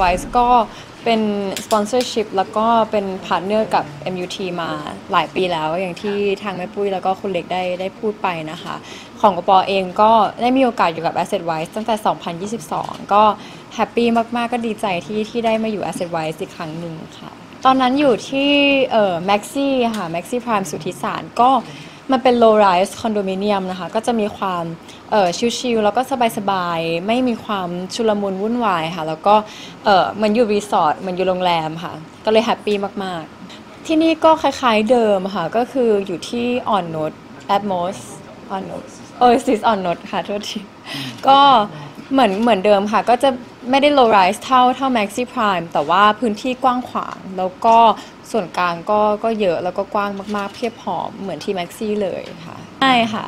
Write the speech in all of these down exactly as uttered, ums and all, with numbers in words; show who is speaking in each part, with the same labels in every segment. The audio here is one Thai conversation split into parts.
Speaker 1: Wise ก็เป็น sponsorship แล้วก็เป็นพาร์ทเนอร์กับ เอ็ม ยู ที มาหลายปีแล้วอย่างที่ทางแม่ปุ้ยแล้วก็คุณเล็กได้ได้พูดไปนะคะของกปอเองก็ได้มีโอกาสอยู่กับ Asset Wise ตั้งแต่ สองพันยี่สิบสอง ก็แฮปปี้มากๆก็ดีใจที่ที่ได้มาอยู่ Asset Wise อีกครั้งหนึ่งค่ะตอนนั้นอยู่ที่เอ่อ Maxi ค่ะ Maxi Prime สุทธิสารก็มันเป็น low rise condominium นะคะก็จะมีความเอ่อชิลๆแล้วก็สบายๆไม่มีความชุลมุนวุ่นวายค่ะแล้วก็เอ่อเหมือนอยู่รีสอร์ทเหมือนอยู่โรงแรมค่ะก็เลยแฮปปี้มากๆที่นี่ก็คล้ายๆเดิมค่ะก็คืออยู่ที่ On Note Atmos On Note Oasis On Note ค่ะโทษทีก็เหมือนเหมือนเดิมค่ะก็จะไม่ได้ low rise เท่าเท่า Maxi Prime แต่ว่าพื้นที่กว้างขวางแล้วก็ส่วนกลางก็ก็เยอะแล้วก็กว้างมากๆเพียบพร้อมเหมือนที่ Maxi เลยค่ะใช่ค่ะ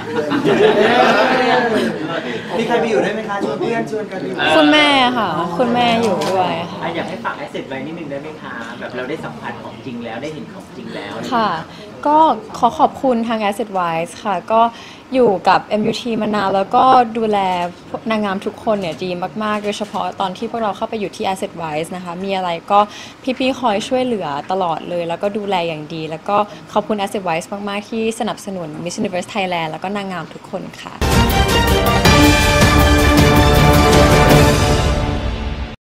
Speaker 2: มีใครไปอยู่ด้วยไหมคะชวนเพื่อนชวนกันอยู่
Speaker 1: คุณแม่ค่ะคุณแม่อยู่ด้วยค่ะ
Speaker 3: อยากให้ฝากแอสเซทไว้นิดนึงได้ไหมคะแบบเราได้สัมผัสของจริงแล้วได้เห็นของจริงแล้ว
Speaker 1: ค่ะก็ขอขอบคุณทาง Asset Wise ค่ะก็อยู่กับ เอ็ม ยู ที มานานแล้วก็ดูแลนางงามทุกคนเนี่ยดีมากๆโดยเฉพาะตอนที่พวกเราเข้าไปอยู่ที่ Asset Wise นะคะมีอะไรก็พี่ๆคอยช่วยเหลือตลอดเลยแล้วก็ดูแลอย่างดีแล้วก็ขอบคุณ Asset Wise มากๆที่สนับสนุน Miss Universe Thailand แล้วก็นางงามทุกคนค่ะ